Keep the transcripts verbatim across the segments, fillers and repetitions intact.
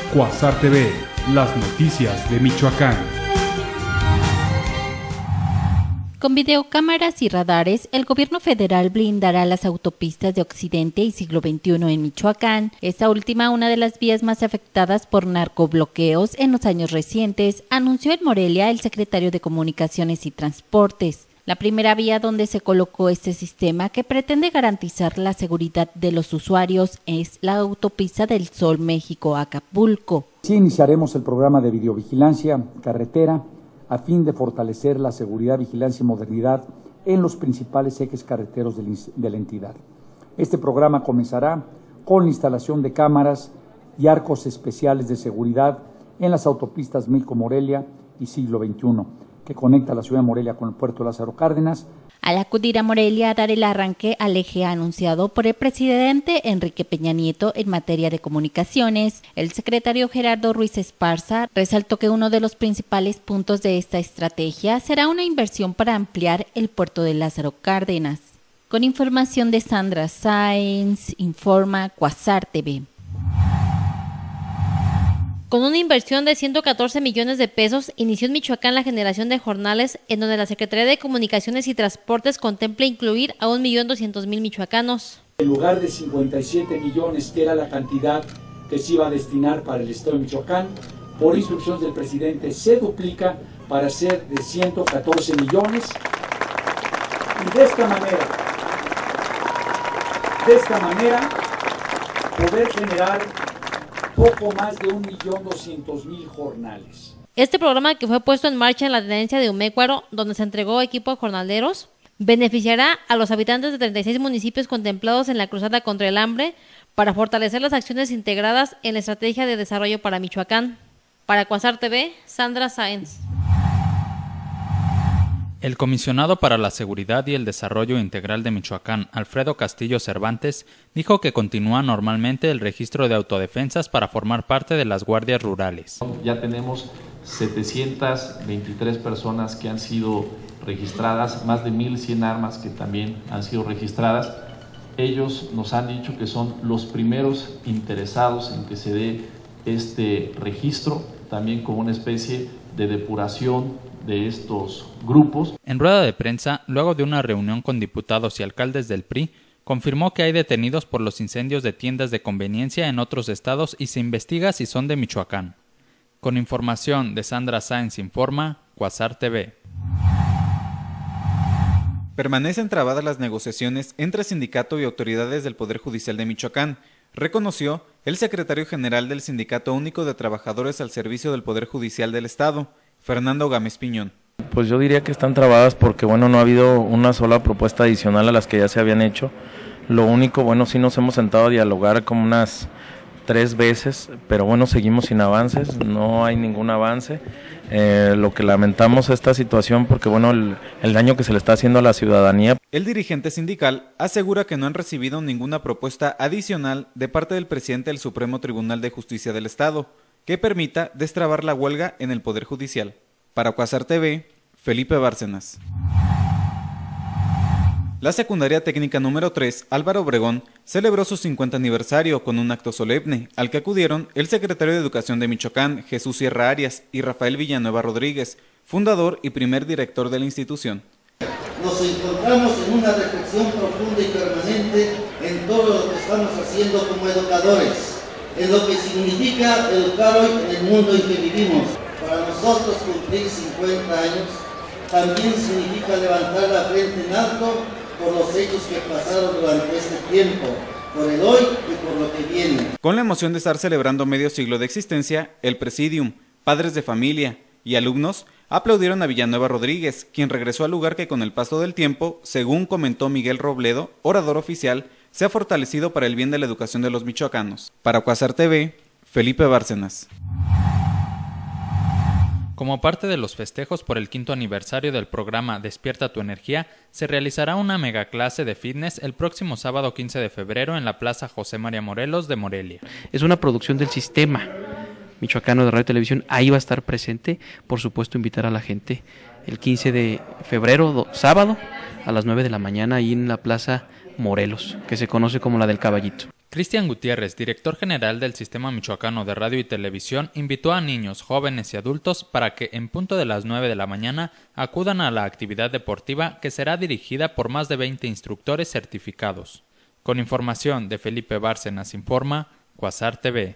Cuasar T V, las noticias de Michoacán. Con videocámaras y radares, el gobierno federal blindará las autopistas de Occidente y Siglo veintiuno en Michoacán, esta última una de las vías más afectadas por narcobloqueos en los años recientes, anunció en Morelia el secretario de Comunicaciones y Transportes. La primera vía donde se colocó este sistema que pretende garantizar la seguridad de los usuarios es la autopista del Sol México-Acapulco. Sí, iniciaremos el programa de videovigilancia carretera a fin de fortalecer la seguridad, vigilancia y modernidad en los principales ejes carreteros de la entidad. Este programa comenzará con la instalación de cámaras y arcos especiales de seguridad en las autopistas México-Morelia y Siglo veintiuno, que conecta la ciudad de Morelia con el puerto de Lázaro Cárdenas. Al acudir a Morelia a dar el arranque al eje anunciado por el presidente Enrique Peña Nieto en materia de comunicaciones, el secretario Gerardo Ruiz Esparza resaltó que uno de los principales puntos de esta estrategia será una inversión para ampliar el puerto de Lázaro Cárdenas. Con información de Sandra Sáenz, informa Cuasar T V. Con una inversión de ciento catorce millones de pesos, inició en Michoacán la generación de jornales en donde la Secretaría de Comunicaciones y Transportes contempla incluir a un millón doscientos mil michoacanos. En lugar de cincuenta y siete millones, que era la cantidad que se iba a destinar para el Estado de Michoacán, por instrucciones del presidente se duplica para ser de ciento catorce millones. Y de esta manera, de esta manera, poder generar poco más de un millón doscientos mil jornales. Este programa, que fue puesto en marcha en la tenencia de Umécuaro, donde se entregó equipo a jornaleros, beneficiará a los habitantes de treinta y seis municipios contemplados en la cruzada contra el hambre para fortalecer las acciones integradas en la estrategia de desarrollo para Michoacán. Para Cuasar T V, Sandra Sáenz. El comisionado para la Seguridad y el Desarrollo Integral de Michoacán, Alfredo Castillo Cervantes, dijo que continúa normalmente el registro de autodefensas para formar parte de las guardias rurales. Ya tenemos setecientas veintitrés personas que han sido registradas, más de mil cien armas que también han sido registradas. Ellos nos han dicho que son los primeros interesados en que se dé este registro, también como una especie de depuración de estos grupos. En rueda de prensa, luego de una reunión con diputados y alcaldes del P R I, confirmó que hay detenidos por los incendios de tiendas de conveniencia en otros estados y se investiga si son de Michoacán. Con información de Sandra Sáenz informa, Cuasar T V. Permanecen trabadas las negociaciones entre sindicato y autoridades del Poder Judicial de Michoacán, reconoció el secretario general del Sindicato Único de Trabajadores al Servicio del Poder Judicial del Estado, Fernando Gámez Piñón. Pues yo diría que están trabadas porque bueno, no ha habido una sola propuesta adicional a las que ya se habían hecho. Lo único, bueno, sí nos hemos sentado a dialogar como unas tres veces, pero bueno, seguimos sin avances, no hay ningún avance. Eh, lo que lamentamos esta situación porque bueno, el, el daño que se le está haciendo a la ciudadanía. El dirigente sindical asegura que no han recibido ninguna propuesta adicional de parte del presidente del Supremo Tribunal de Justicia del Estado que permita destrabar la huelga en el Poder Judicial. Para Cuasar T V, Felipe Bárcenas. La secundaria técnica número tres, Álvaro Obregón, celebró su cincuenta aniversario con un acto solemne, al que acudieron el secretario de Educación de Michoacán, Jesús Sierra Arias, y Rafael Villanueva Rodríguez, fundador y primer director de la institución. Nos encontramos en una reflexión profunda y permanente en todo lo que estamos haciendo como educadores, en lo que significa educar hoy en el mundo en que vivimos. Para nosotros cumplir cincuenta años también significa levantar la frente en alto por los hechos que pasaron durante este tiempo, por el hoy y por lo que viene. Con la emoción de estar celebrando medio siglo de existencia, el Presidium, padres de familia y alumnos aplaudieron a Villanueva Rodríguez, quien regresó al lugar que con el paso del tiempo, según comentó Miguel Robledo, orador oficial, se ha fortalecido para el bien de la educación de los michoacanos. Para Cuasar T V, Felipe Bárcenas. Como parte de los festejos por el quinto aniversario del programa Despierta tu Energía, se realizará una megaclase de fitness el próximo sábado quince de febrero en la Plaza José María Morelos de Morelia. Es una producción del Sistema Michoacano de Radio y Televisión, ahí va a estar presente, por supuesto invitar a la gente el quince de febrero, sábado, a las nueve de la mañana, ahí en la Plaza Morelos, que se conoce como la del Caballito. Cristian Gutiérrez, director general del Sistema Michoacano de Radio y Televisión, invitó a niños, jóvenes y adultos para que en punto de las nueve de la mañana acudan a la actividad deportiva que será dirigida por más de veinte instructores certificados. Con información de Felipe Bárcenas informa Quasar T V.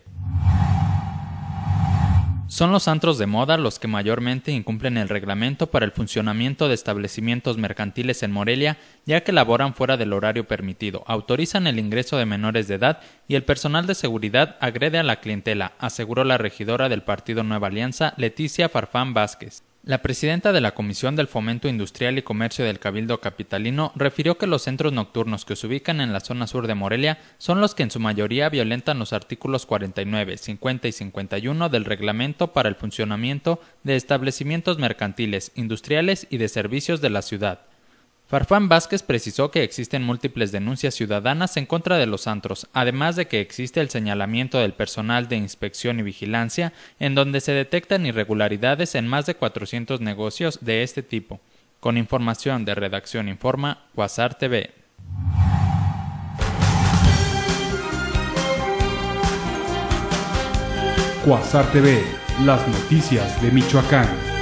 Son los antros de moda los que mayormente incumplen el reglamento para el funcionamiento de establecimientos mercantiles en Morelia, ya que laboran fuera del horario permitido, autorizan el ingreso de menores de edad y el personal de seguridad agrede a la clientela, aseguró la regidora del Partido Nueva Alianza, Leticia Farfán Vázquez. La presidenta de la Comisión del Fomento Industrial y Comercio del Cabildo Capitalino refirió que los centros nocturnos que se ubican en la zona sur de Morelia son los que en su mayoría violentan los artículos cuarenta y nueve, cincuenta y cincuenta y uno del Reglamento para el funcionamiento de establecimientos mercantiles, industriales y de servicios de la ciudad. Farfán Vázquez precisó que existen múltiples denuncias ciudadanas en contra de los antros, además de que existe el señalamiento del personal de inspección y vigilancia, en donde se detectan irregularidades en más de cuatrocientos negocios de este tipo. Con información de Redacción Informa, Quasar T V. Quasar T V, las noticias de Michoacán.